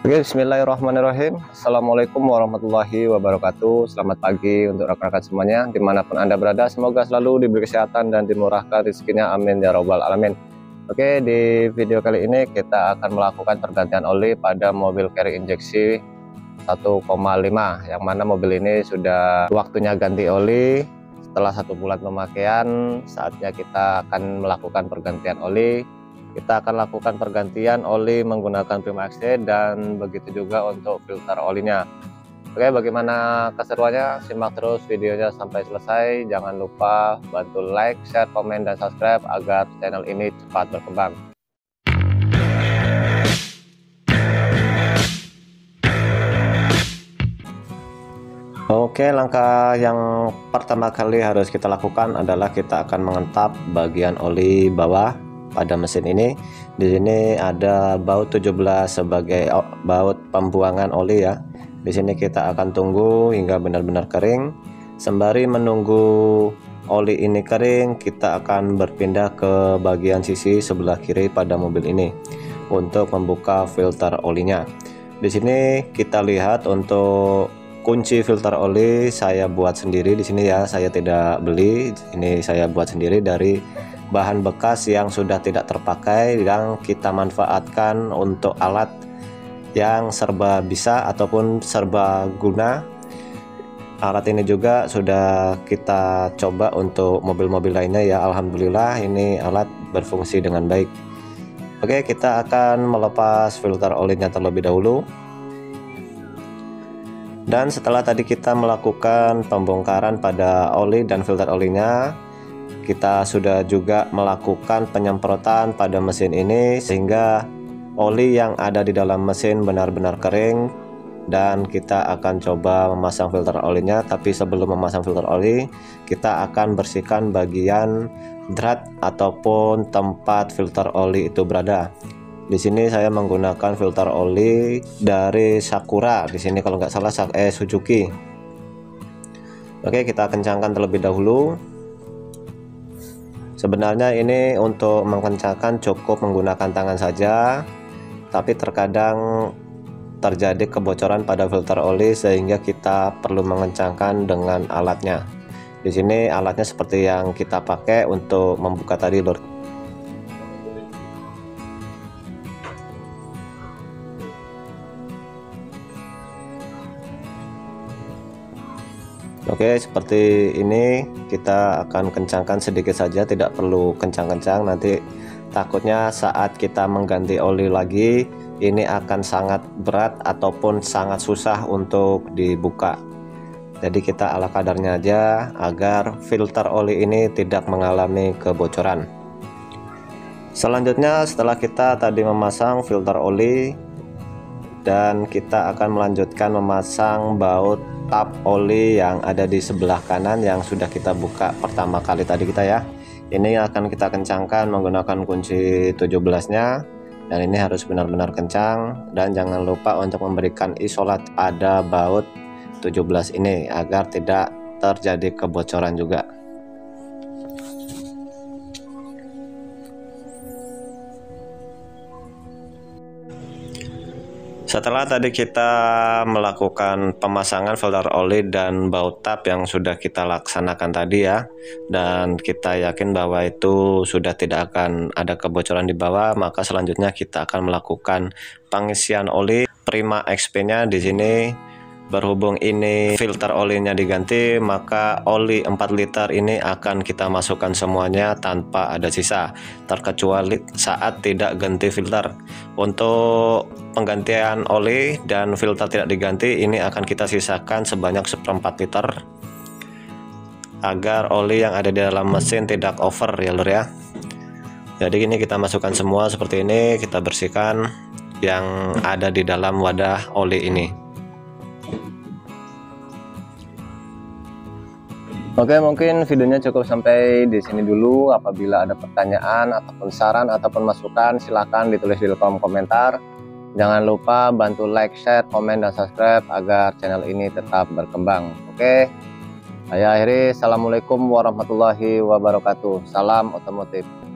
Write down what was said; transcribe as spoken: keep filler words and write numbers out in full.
Oke, bismillahirrahmanirrahim. Assalamualaikum warahmatullahi wabarakatuh. Selamat pagi untuk rekan-rekan semuanya, dimanapun Anda berada. Semoga selalu diberi kesehatan dan dimurahkan rezekinya, amin ya robbal alamin. Oke, di video kali ini kita akan melakukan pergantian oli pada mobil carry injeksi satu koma lima, yang mana mobil ini sudah waktunya ganti oli. Setelah satu bulan pemakaian, saatnya kita akan melakukan pergantian oli. Kita akan lakukan pergantian oli menggunakan Prima X D dan begitu juga untuk filter olinya. Oke, bagaimana keseruannya? Simak terus videonya sampai selesai. Jangan lupa bantu like, share, komen, dan subscribe agar channel ini cepat berkembang. Oke, langkah yang pertama kali harus kita lakukan adalah kita akan mengentap bagian oli bawah pada mesin ini. Di sini ada baut tujuh belas sebagai baut pembuangan oli ya. Di sini kita akan tunggu hingga benar-benar kering. Sembari menunggu oli ini kering, kita akan berpindah ke bagian sisi sebelah kiri pada mobil ini untuk membuka filter olinya. Di sini kita lihat untuk kunci filter oli saya buat sendiri di sini ya. Saya tidak beli, ini saya buat sendiri dari bahan bekas yang sudah tidak terpakai, yang kita manfaatkan untuk alat yang serba bisa ataupun serba guna. Alat ini juga sudah kita coba untuk mobil-mobil lainnya ya. Alhamdulillah ini alat berfungsi dengan baik. Oke, kita akan melepas filter olinya terlebih dahulu. Dan setelah tadi kita melakukan pembongkaran pada oli dan filter olinya, kita sudah juga melakukan penyemprotan pada mesin ini sehingga oli yang ada di dalam mesin benar-benar kering, dan kita akan coba memasang filter olinya. Tapi sebelum memasang filter oli, kita akan bersihkan bagian drat ataupun tempat filter oli itu berada. Di sini saya menggunakan filter oli dari Sakura. Di sini kalau nggak salah eh Suzuki. Oke, kita kencangkan terlebih dahulu. Sebenarnya ini untuk mengencangkan cukup menggunakan tangan saja, tapi terkadang terjadi kebocoran pada filter oli sehingga kita perlu mengencangkan dengan alatnya. Di sini alatnya seperti yang kita pakai untuk membuka tadi, lur. Oke, seperti ini kita akan kencangkan sedikit saja, tidak perlu kencang-kencang. Nanti takutnya saat kita mengganti oli lagi ini akan sangat berat ataupun sangat susah untuk dibuka. Jadi kita ala kadarnya aja agar filter oli ini tidak mengalami kebocoran. Selanjutnya, setelah kita tadi memasang filter oli, dan kita akan melanjutkan memasang baut tap oli yang ada di sebelah kanan yang sudah kita buka pertama kali tadi kita ya. Ini akan kita kencangkan menggunakan kunci tujuh belas nya, dan ini harus benar-benar kencang. Dan jangan lupa untuk memberikan isolat pada baut tujuh belas ini agar tidak terjadi kebocoran juga. Setelah tadi kita melakukan pemasangan filter oli dan baut tap yang sudah kita laksanakan tadi ya, dan kita yakin bahwa itu sudah tidak akan ada kebocoran di bawah, maka selanjutnya kita akan melakukan pengisian oli Prima X P nya. Di sini berhubung ini filter olinya diganti, maka oli empat liter ini akan kita masukkan semuanya tanpa ada sisa, terkecuali saat tidak ganti filter. Untuk penggantian oli dan filter tidak diganti, ini akan kita sisakan sebanyak seperempat liter agar oli yang ada di dalam mesin tidak over ya lur ya. Jadi ini kita masukkan semua seperti ini, kita bersihkan yang ada di dalam wadah oli ini. Oke, mungkin videonya cukup sampai di sini dulu. Apabila ada pertanyaan ataupun saran ataupun masukan, silahkan ditulis di kolom komentar. Jangan lupa bantu like, share, komen, dan subscribe agar channel ini tetap berkembang. Oke, saya akhiri. Assalamualaikum warahmatullahi wabarakatuh. Salam otomotif.